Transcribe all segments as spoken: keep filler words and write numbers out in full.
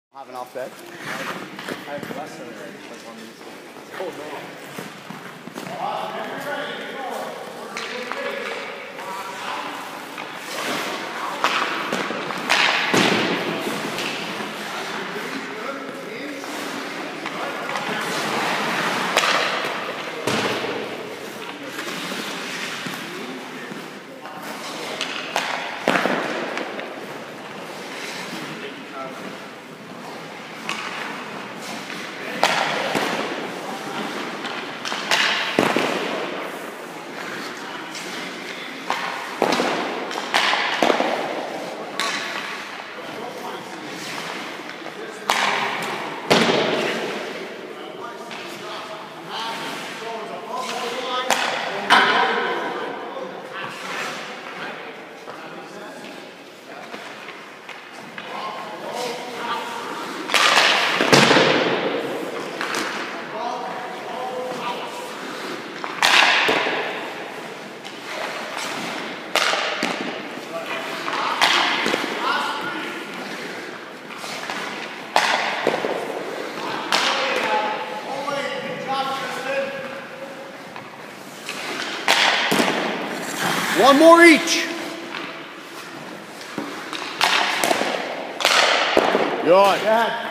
Have an offset? I have less than that, like on these. Oh no. One more each. Good. Dad.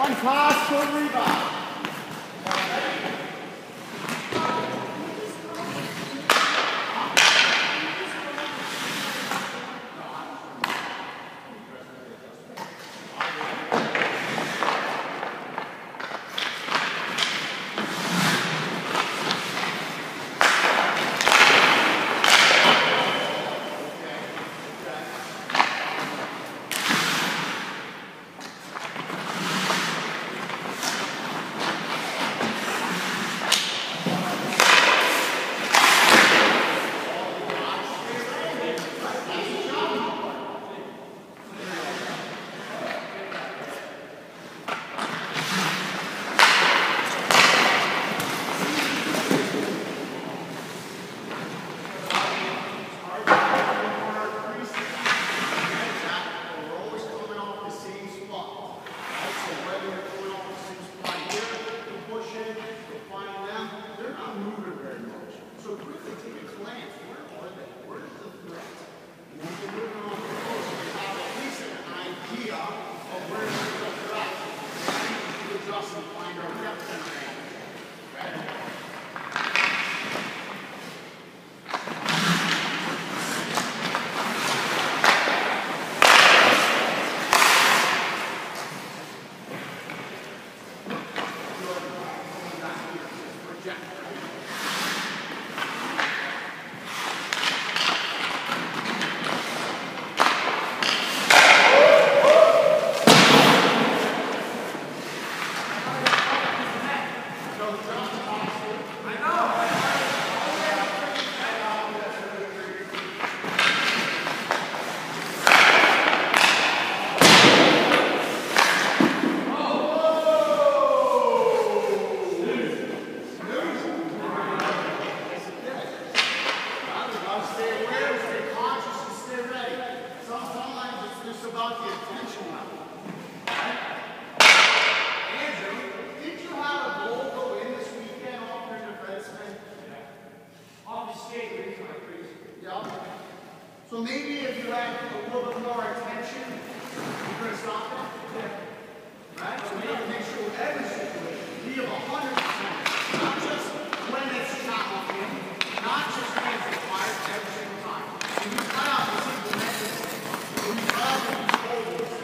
One pass, short rebound. So maybe if you add a little bit more attention, you're going to stop that. Yeah. Right? So maybe make sure with every situation, be of one hundred percent. Not just when it's shot in, not just when it's required every single time. When you cut out the simple method, when you cut out the controls,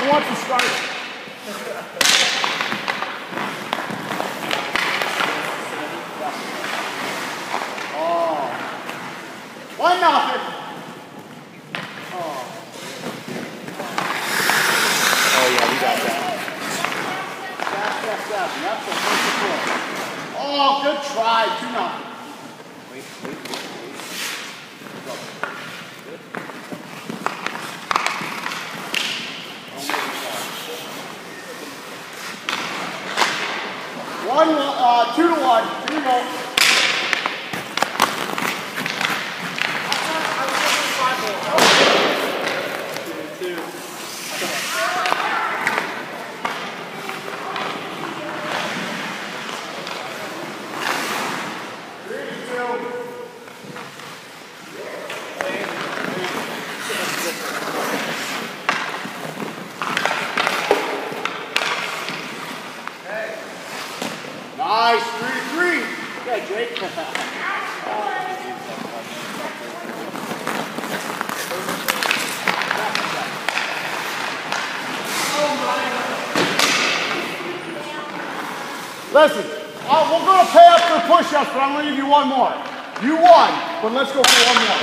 wants to start. Oh. One nothing. Oh. Oh yeah, we got that. That's, that's, that's, that's the first support. Oh, good try. Two nothing. Wait, wait, wait, wait. Go. Good. Don't make it fall. One, uh, two to one. Two to go. Nice, three to three. Yeah, Drake. Listen, uh, we're going to pay up for push-ups, but I'm going to give you one more. You won, but let's go for one more.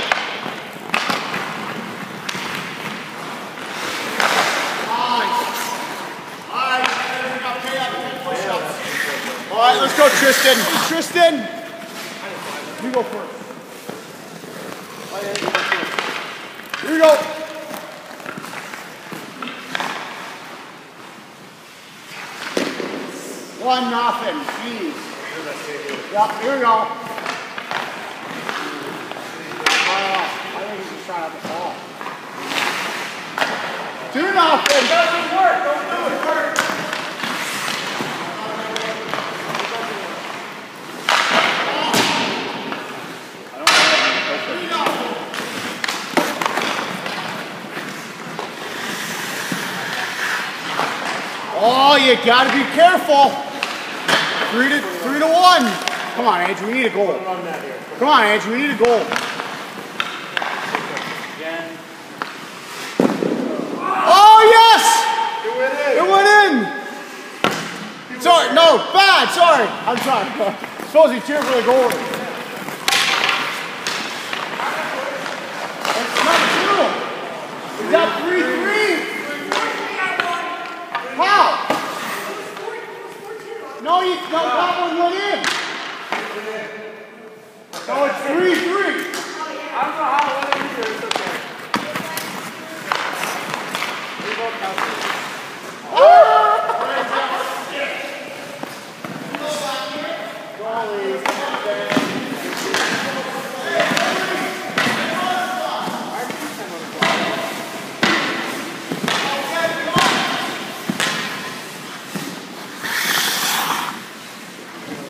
Nice. All right, we got pay up for push-ups. All right, let's go, Tristan. Tristan, you go first. Here you go. One nothing. Jeez. Yep, here we go. Uh, I think he's just trying out the ball. Two nothing. It doesn't work. Don't do it. Work. Oh, you gotta be careful. Three to three to one. Come on, Andrew, we need a goal. Come on, Andrew, we need a goal. Oh yes! It went in. Sorry, no, bad. Sorry, I'm sorry. Suppose he cheered for the goal. It's number two. Is that three three? How? No, you, no, that one went in. So it's three three. I don't know how it went in either. It's okay. We both have it. Goalie.